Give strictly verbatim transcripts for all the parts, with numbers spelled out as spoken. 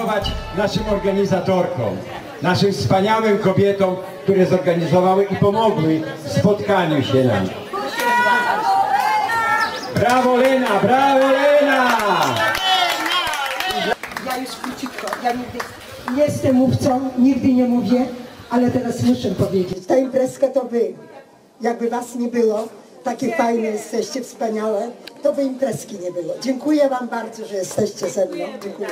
podziękować naszym organizatorkom, naszym wspaniałym kobietom, które zorganizowały i pomogły w spotkaniu się nam. Brawo Lena, brawo Lena! Ja już króciutko, ja nigdy nie jestem mówcą, nigdy nie mówię, ale teraz muszę powiedzieć. Ta imprezka to wy. Jakby was nie było, takie fajne jesteście, wspaniałe, to by imprezki nie było. Dziękuję wam bardzo, że jesteście ze mną. Dziękuję.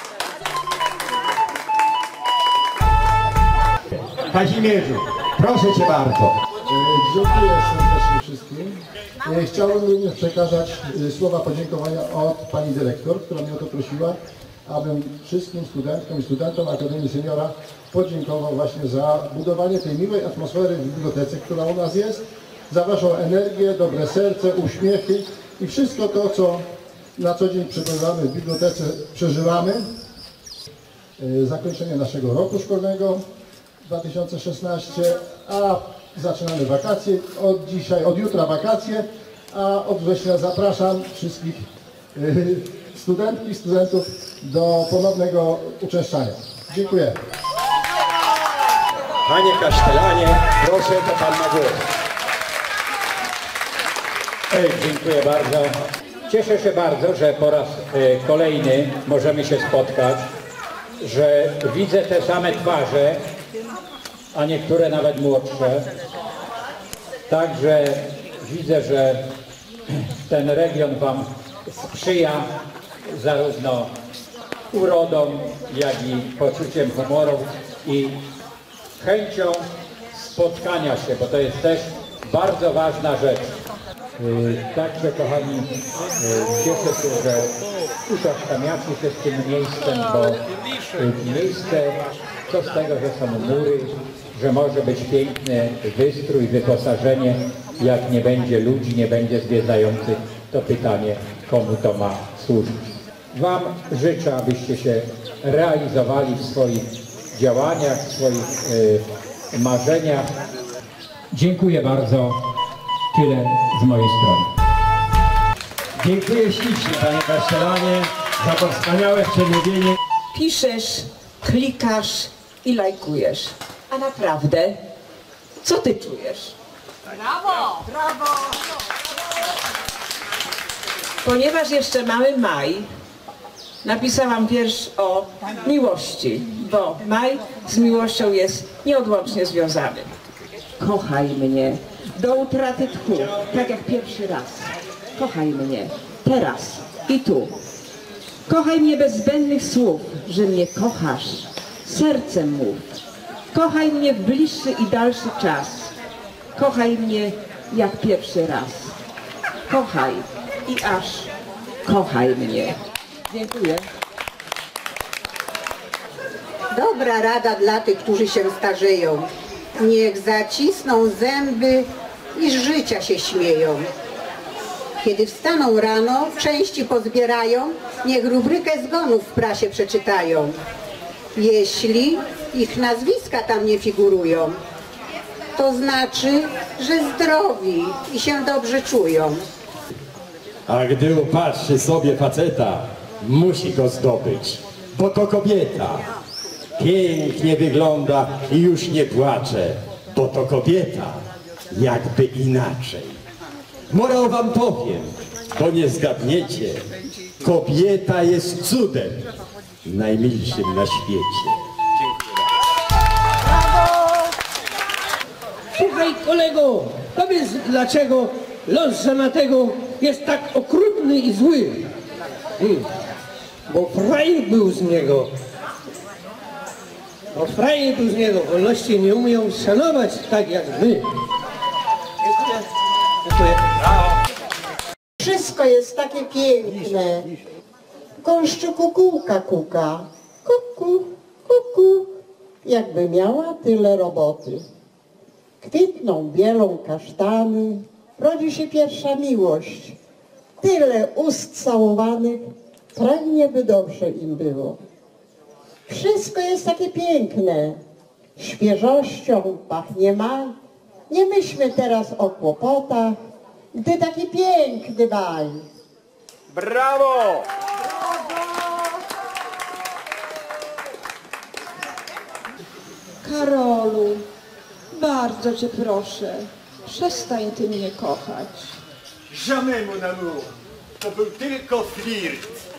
Kazimierzu, proszę cię bardzo. Dziękuję serdecznie wszystkim. Chciałbym również przekazać słowa podziękowania od pani dyrektor, która mnie o to prosiła, abym wszystkim studentkom i studentom Akademii Seniora podziękował właśnie za budowanie tej miłej atmosfery w bibliotece, która u nas jest, za waszą energię, dobre serce, uśmiechy i wszystko to, co na co dzień przebywamy w bibliotece, przeżywamy. Zakończenie naszego roku szkolnego dwa tysiące szesnaście, a zaczynamy wakacje, od dzisiaj, od jutra wakacje, a od września zapraszam wszystkich studentki i studentów do ponownego uczęszczania. Dziękuję. Panie kasztelanie, proszę, to pan na górę. Dziękuję bardzo. Cieszę się bardzo, że po raz kolejny możemy się spotkać, że widzę te same twarze, a niektóre nawet młodsze. Także widzę, że ten region wam sprzyja zarówno urodą, jak i poczuciem humoru i chęcią spotkania się, bo to jest też bardzo ważna rzecz. Także, kochani, cieszę się, że utożsamiacie się z tym miejscem, bo miejsce, co z tego, że są mury, że może być piękny wystrój, wyposażenie, jak nie będzie ludzi, nie będzie zwiedzających, to pytanie, komu to ma służyć. Wam życzę, abyście się realizowali w swoich działaniach, w swoich y, marzeniach. Dziękuję bardzo. Tyle z mojej strony. Dziękuję ślicznie, panie kasztelanie, za to wspaniałe przemówienie. Piszesz, klikasz i lajkujesz. A naprawdę, co ty czujesz? Brawo! Brawo! Ponieważ jeszcze mamy maj, napisałam wiersz o miłości, bo maj z miłością jest nieodłącznie związany. Kochaj mnie do utraty tchu, tak jak pierwszy raz. Kochaj mnie teraz i tu. Kochaj mnie bez zbędnych słów, że mnie kochasz. Sercem mów. Kochaj mnie w bliższy i dalszy czas. Kochaj mnie jak pierwszy raz. Kochaj i aż kochaj mnie. Dziękuję. Dobra rada dla tych, którzy się starzeją. Niech zacisną zęby i z życia się śmieją. Kiedy wstaną rano, części pozbierają, niech rubrykę zgonów w prasie przeczytają. Jeśli ich nazwiska tam nie figurują, to znaczy, że zdrowi i się dobrze czują. A gdy upatrzy sobie faceta, musi go zdobyć, bo to kobieta. Pięknie wygląda i już nie płacze, bo to kobieta, jakby inaczej. Morał wam powiem, bo nie zgadniecie, kobieta jest cudem najmilszym na świecie. Słuchaj, kolego, powiedz, dlaczego los żonatego jest tak okrutny i zły. Hmm. Bo frajer był z niego. Bo frajer był z niego, wolności nie umiał szanować tak jak my. Dziękuję. Wszystko jest takie piękne. W gąszczu kukułka kuka. Kuku, kuku. Jakby miała tyle roboty. Kwitną bielą kasztany. Rodzi się pierwsza miłość. Tyle ust całowanych. Pragnie by dobrze im było. Wszystko jest takie piękne. Świeżością pachnie maj. Nie myślmy teraz o kłopotach, gdy taki piękny maj. Brawo! Karolu, bardzo cię proszę, przestań ty mnie kochać. Jamais, mon amour. To był tylko flirt.